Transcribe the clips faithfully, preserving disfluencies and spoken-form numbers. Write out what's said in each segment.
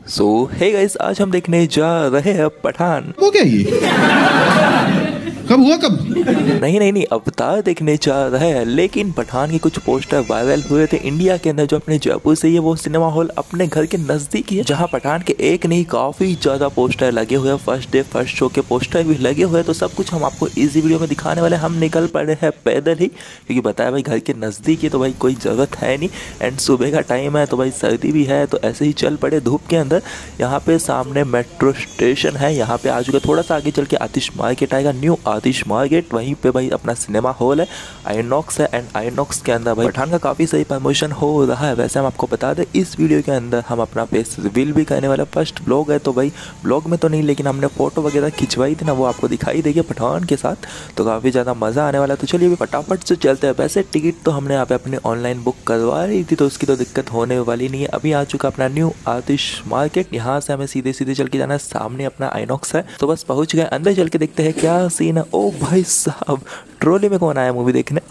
सो hey guys, आज हम देखने जा रहे हैं पठान। वो क्या ये कब हुआ कब? नहीं नहीं नहीं अवतार देखने जा रहे हैं, लेकिन पठान के कुछ पोस्टर वायरल हुए थे इंडिया के अंदर। जो अपने जयपुर से ये वो सिनेमा हॉल अपने घर के नजदीक ही है, जहां पठान के एक नहीं काफी ज्यादा पोस्टर लगे हुए हैं। फर्स्ट डे फर्स्ट शो के पोस्टर भी लगे हुए हैं। तो सब कुछ हम आपको इसी वीडियो में दिखाने वाले। हम निकल पड़े हैं पैदल ही, क्योंकि बताया भाई घर के नजदीक है तो भाई कोई जरूरत है नहीं। एंड सुबह का टाइम है तो भाई सर्दी भी है, तो ऐसे ही चल पड़े धूप के अंदर। यहाँ पे सामने मेट्रो स्टेशन है, यहाँ पे आ चुका। थोड़ा सा आगे चल के आतिश मार्केट आएगा, न्यू आतिश मार्केट। वहीं पे भाई अपना सिनेमा हॉल है, आइनॉक्स है। एंड आइनॉक्स के अंदर भाई पठान का काफ़ी सही प्रमोशन हो रहा है। वैसे हम आपको बता दें इस वीडियो के अंदर हम अपना फेस रिवील भी करने वाला। फर्स्ट ब्लॉग है तो भाई ब्लॉग में तो नहीं, लेकिन हमने फोटो वगैरह खिंचवाई थी ना, वो आपको दिखाई देगी पठान के साथ। तो काफ़ी ज़्यादा मज़ा आने वाला। तो चलिए फटाफट से चलते हैं। वैसे टिकट तो हमने यहाँ पे अपने ऑनलाइन बुक करवा रही थी, तो उसकी तो दिक्कत होने वाली नहीं है। अभी आ चुका अपना न्यू आतिश मार्केट। यहाँ से हमें सीधे सीधे चल के जाना है, सामने अपना आइनॉक्स है। तो बस पहुँच गए, अंदर चल के देखते हैं क्या सीन है। ओ भाई साहब, ट्रॉली में कौन आया मूवी देखने?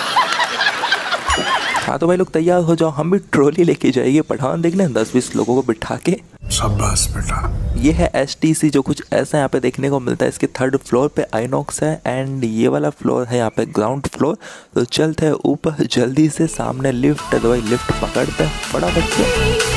हाँ तो भाई लोग तैयार हो जाओ, हम भी ट्रॉली लेके जाएंगे पठान देखने, दस बीस लोगों को बिठा के। शाबाश बेटा। ये है एस टी सी, जो कुछ ऐसा यहाँ पे देखने को मिलता है। इसके थर्ड फ्लोर पे आइनॉक्स है एंड ये वाला फ्लोर है यहाँ पे ग्राउंड फ्लोर। तो चलते हैं ऊपर जल्दी से, सामने लिफ्ट है तो भाई लिफ्ट पकड़ते हैं फटाफट से।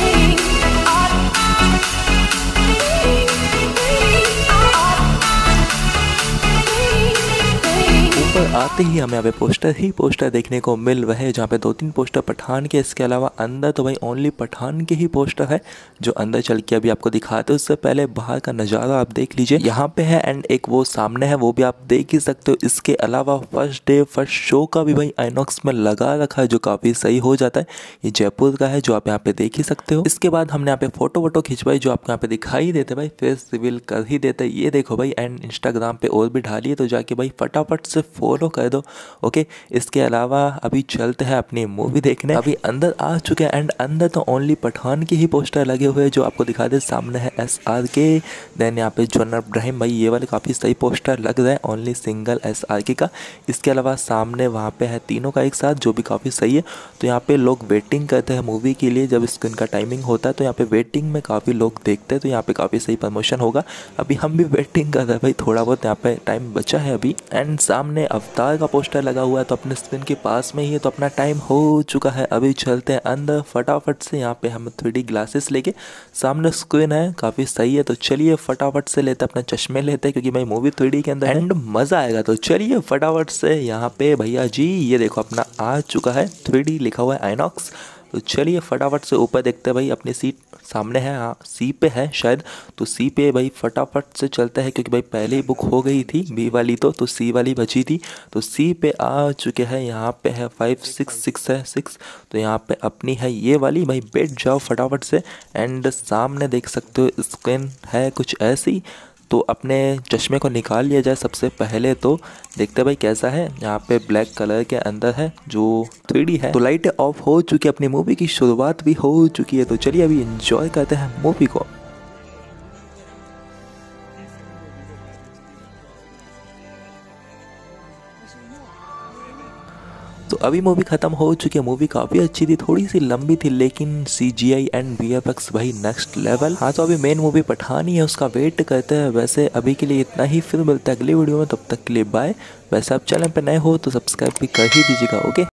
ऊपर आते ही हमें यहाँ पे पोस्टर ही पोस्टर देखने को मिल रहे हैं, जहाँ पे दो तीन पोस्टर पठान के। इसके अलावा अंदर तो भाई ओनली पठान के ही पोस्टर है, जो अंदर चल के अभी आपको दिखाते हैं। उससे पहले बाहर का नज़ारा आप देख लीजिए, यहाँ पे है। एंड एक वो सामने है, वो भी आप देख ही सकते हो। इसके अलावा फर्स्ट डे फर्स्ट शो का भी भाई आइनॉक्स में लगा रखा है, जो काफ़ी सही हो जाता है। ये जयपुर का है, जो आप यहाँ पे देख ही सकते हो। इसके बाद हमने यहाँ पे फोटो वोटो खिंचवाई, जो आपको यहाँ पे दिखाई देते भाई, फेस रिवील कर ही देते। ये देखो भाई, एंड इंस्टाग्राम पे और भी डालिए, तो जाके भाई फटाफट से फॉलो कर दो। ओके, इसके अलावा अभी चलते हैं अपनी मूवी देखने। अभी अंदर आ चुके हैं एंड अंदर तो ओनली पठान के ही पोस्टर लगे हुए हैं, जो आपको दिखा दे। सामने है एस आर के, देन यहाँ पे जोनर इब्राहिम भाई, ये वाले काफ़ी सही पोस्टर लग रहा है, ओनली सिंगल एस आर के का। इसके अलावा सामने वहाँ पे है तीनों का एक साथ, जो भी काफ़ी सही है। तो यहाँ पे लोग वेटिंग करते हैं मूवी के लिए, जब स्क्रीन का टाइमिंग होता है तो यहाँ पे वेटिंग में काफ़ी लोग देखते हैं। तो यहाँ पे काफ़ी सही प्रमोशन होगा। अभी हम भी वेटिंग कर रहे हैं भाई, थोड़ा बहुत यहाँ पे टाइम बचा है अभी। एंड सामने अवतार का पोस्टर लगा हुआ है, तो अपने स्क्रीन के पास में ही है, तो अपना टाइम हो चुका है। अभी चलते हैं अंदर फटाफट से। यहाँ पे हम थ्री डी ग्लासेस लेके, सामने स्क्रीन है काफ़ी सही है। तो चलिए फटाफट से लेते अपने चश्मे लेते हैं, क्योंकि भाई मूवी थ्री डी के अंदर एंड मज़ा आएगा। तो चलिए फटाफट से यहाँ पे भैया जी, ये देखो अपना आ चुका है, थ्री डी लिखा हुआ है आइनॉक्स। तो चलिए फटाफट से ऊपर देखते हैं भाई, अपनी सीट सामने है, हाँ सी पे है शायद। तो सी पे भाई फटाफट से चलते हैं, क्योंकि भाई पहले ही बुक हो गई थी बी वाली, तो तो सी वाली बची थी। तो सी पे आ चुके हैं, यहाँ पे है फाइव सिक्स सिक्स है सिक्स। तो यहाँ पे अपनी है ये वाली, भाई बैठ जाओ फटाफट से। एंड सामने देख सकते हो स्क्रीन है कुछ ऐसी। तो अपने चश्मे को निकाल लिया जाए सबसे पहले, तो देखते भाई कैसा है। यहाँ पे ब्लैक कलर के अंदर है, जो थ्री डी है। तो लाइटें ऑफ हो चुकी है, अपनी मूवी की शुरुआत भी हो चुकी है। तो चलिए अभी एंजॉय करते हैं मूवी को। तो अभी मूवी ख़त्म हो चुकी है। मूवी काफ़ी अच्छी थी, थोड़ी सी लंबी थी, लेकिन C G I and V F X भाई नेक्स्ट लेवल। हाँ तो अभी मेन मूवी पठान ही है, उसका वेट करते हैं। वैसे अभी के लिए इतना ही, फिर मिलता है अगली वीडियो में, तब तक के लिए बाय। वैसे आप चैनल पे नए हो तो सब्सक्राइब भी कर ही दीजिएगा। ओके।